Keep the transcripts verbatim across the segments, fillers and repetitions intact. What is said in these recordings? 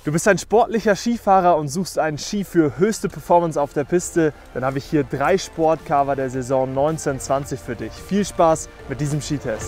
Du bist ein sportlicher Skifahrer und suchst einen Ski für höchste Performance auf der Piste, dann habe ich hier drei Sportcarver der Saison neunzehn zwanzig für dich. Viel Spaß mit diesem Skitest!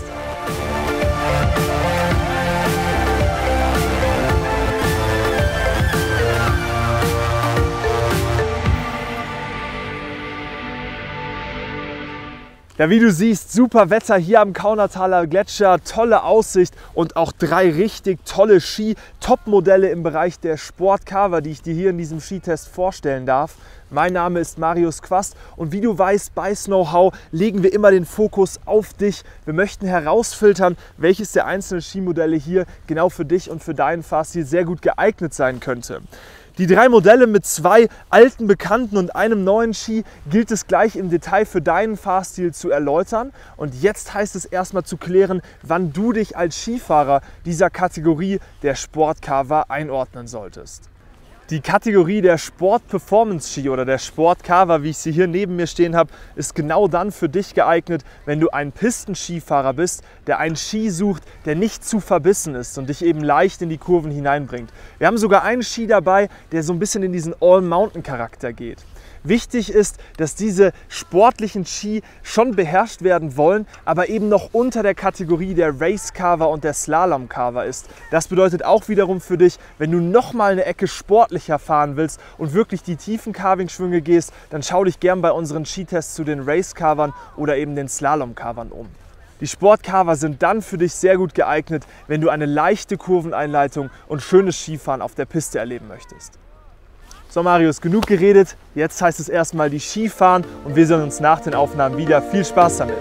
Ja, wie du siehst, super Wetter hier am Kaunertaler Gletscher, tolle Aussicht und auch drei richtig tolle Ski, Top-Modelle im Bereich der Sportcarver, die ich dir hier in diesem Skitest vorstellen darf. Mein Name ist Marius Quast und wie du weißt, bei Snowhow legen wir immer den Fokus auf dich. Wir möchten herausfiltern, welches der einzelnen Skimodelle hier genau für dich und für deinen Fahrstil sehr gut geeignet sein könnte. Die drei Modelle mit zwei alten Bekannten und einem neuen Ski gilt es gleich im Detail für deinen Fahrstil zu erläutern. Und jetzt heißt es erstmal zu klären, wann du dich als Skifahrer dieser Kategorie der Sportcarver einordnen solltest. Die Kategorie der Sport-Performance-Ski oder der Sportcarver, wie ich sie hier neben mir stehen habe, ist genau dann für dich geeignet, wenn du ein Pistenskifahrer bist, der einen Ski sucht, der nicht zu verbissen ist und dich eben leicht in die Kurven hineinbringt. Wir haben sogar einen Ski dabei, der so ein bisschen in diesen All-Mountain-Charakter geht. Wichtig ist, dass diese sportlichen Ski schon beherrscht werden wollen, aber eben noch unter der Kategorie der Race-Carver und der Slalom-Carver ist. Das bedeutet auch wiederum für dich, wenn du noch mal eine Ecke sportlicher fahren willst und wirklich die tiefen Carving-Schwünge gehst, dann schau dich gern bei unseren Skitests zu den Race-Carvern oder eben den Slalom-Carvern um. Die Sportcarver sind dann für dich sehr gut geeignet, wenn du eine leichte Kurveneinleitung und schönes Skifahren auf der Piste erleben möchtest. So Marius, genug geredet, jetzt heißt es erstmal die Ski fahren und wir sehen uns nach den Aufnahmen wieder. Viel Spaß damit!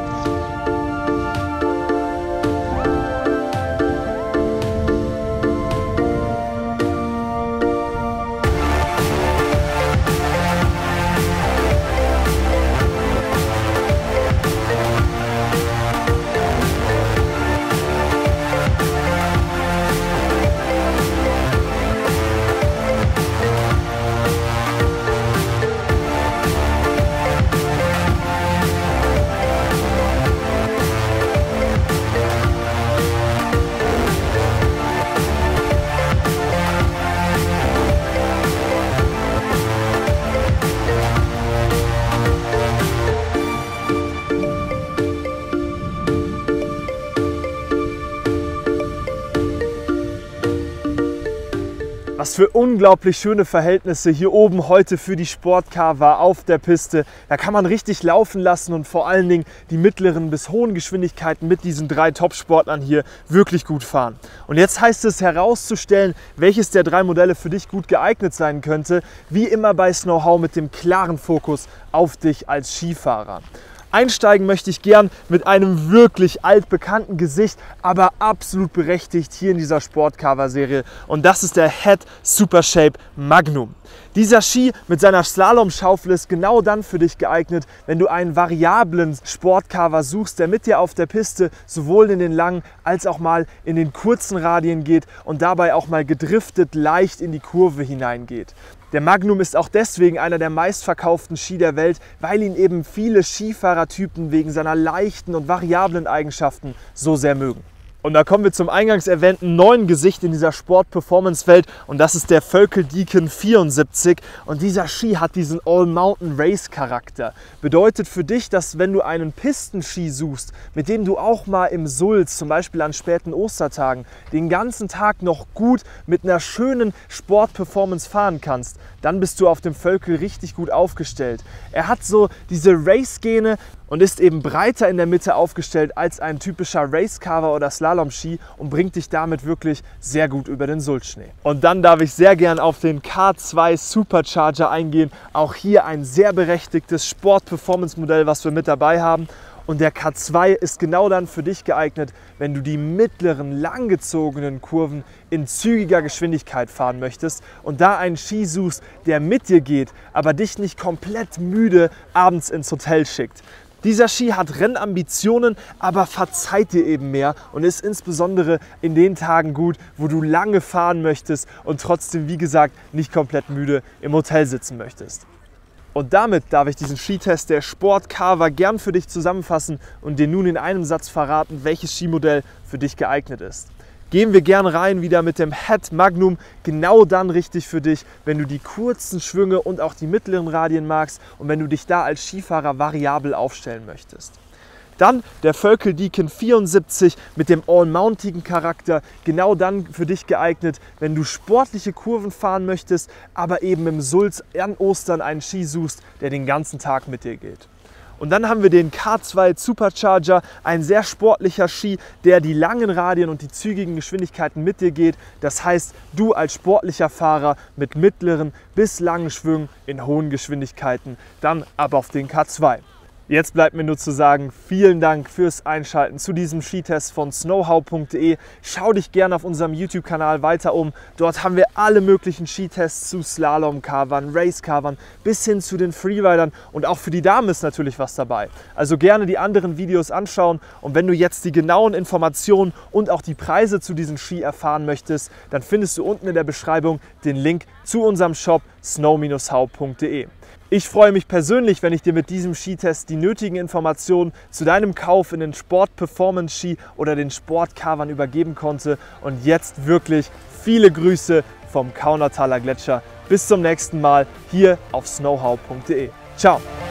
Was für unglaublich schöne Verhältnisse hier oben heute für die Sportcarver auf der Piste. Da kann man richtig laufen lassen und vor allen Dingen die mittleren bis hohen Geschwindigkeiten mit diesen drei Top-Sportlern hier wirklich gut fahren. Und jetzt heißt es herauszustellen, welches der drei Modelle für dich gut geeignet sein könnte. Wie immer bei Snowhow mit dem klaren Fokus auf dich als Skifahrer. Einsteigen möchte ich gern mit einem wirklich altbekannten Gesicht, aber absolut berechtigt hier in dieser Sportcarver-Serie. Und das ist der Head Supershape Magnum. Dieser Ski mit seiner Slalom-Schaufel ist genau dann für dich geeignet, wenn du einen variablen Sportcarver suchst, der mit dir auf der Piste sowohl in den langen als auch mal in den kurzen Radien geht und dabei auch mal gedriftet leicht in die Kurve hineingeht. Der Magnum ist auch deswegen einer der meistverkauften Ski der Welt, weil ihn eben viele Skifahrertypen wegen seiner leichten und variablen Eigenschaften so sehr mögen. Und da kommen wir zum eingangs erwähnten neuen Gesicht in dieser Sport-Performance-Welt und das ist der Völkel Deacon vierundsiebzig und dieser Ski hat diesen All-Mountain-Race-Charakter. Bedeutet für dich, dass wenn du einen Pistenski suchst, mit dem du auch mal im Sulz, zum Beispiel an späten Ostertagen, den ganzen Tag noch gut mit einer schönen Sport-Performance fahren kannst, dann bist du auf dem Völkel richtig gut aufgestellt. Er hat so diese Race-Gene und ist eben breiter in der Mitte aufgestellt als ein typischer Race-Carver oder Slalom-Ski und bringt dich damit wirklich sehr gut über den Sulzschnee. Und dann darf ich sehr gern auf den K zwei Supercharger eingehen. Auch hier ein sehr berechtigtes Sport-Performance-Modell, was wir mit dabei haben. Und der K zwei ist genau dann für dich geeignet, wenn du die mittleren, langgezogenen Kurven in zügiger Geschwindigkeit fahren möchtest und da einen Ski suchst, der mit dir geht, aber dich nicht komplett müde abends ins Hotel schickt. Dieser Ski hat Rennambitionen, aber verzeiht dir eben mehr und ist insbesondere in den Tagen gut, wo du lange fahren möchtest und trotzdem, wie gesagt, nicht komplett müde im Hotel sitzen möchtest. Und damit darf ich diesen Skitest der Sportcarver gern für dich zusammenfassen und dir nun in einem Satz verraten, welches Skimodell für dich geeignet ist. gehen wir gern rein wieder mit dem Het Magnum. Genau dann richtig für dich, wenn du die kurzen Schwünge und auch die mittleren Radien magst und wenn du dich da als Skifahrer variabel aufstellen möchtest. Dann der Völkel Deacon vierundsiebzig mit dem all-mountigen Charakter, genau dann für dich geeignet, wenn du sportliche Kurven fahren möchtest, aber eben im Sulz an Ostern einen Ski suchst, der den ganzen Tag mit dir geht. Und dann haben wir den K zwei Supercharger, ein sehr sportlicher Ski, der die langen Radien und die zügigen Geschwindigkeiten mit dir geht. Das heißt, du als sportlicher Fahrer mit mittleren bis langen Schwüngen in hohen Geschwindigkeiten, dann ab auf den K zwei. Jetzt bleibt mir nur zu sagen, vielen Dank fürs Einschalten zu diesem Skitest von snowhow punkt de. Schau dich gerne auf unserem YouTube-Kanal weiter um. Dort haben wir alle möglichen Skitests zu Slalom-Carvern, Race-Carvern bis hin zu den Freeridern und auch für die Damen ist natürlich was dabei. Also gerne die anderen Videos anschauen und wenn du jetzt die genauen Informationen und auch die Preise zu diesen Ski erfahren möchtest, dann findest du unten in der Beschreibung den Link zu unserem Shop snow Bindestrich how punkt de. Ich freue mich persönlich, wenn ich dir mit diesem Skitest die nötigen Informationen zu deinem Kauf in den Sport-Performance-Ski oder den Sport-Carvern übergeben konnte. Und jetzt wirklich viele Grüße vom Kaunertaler Gletscher. Bis zum nächsten Mal hier auf snowhow punkt de. Ciao!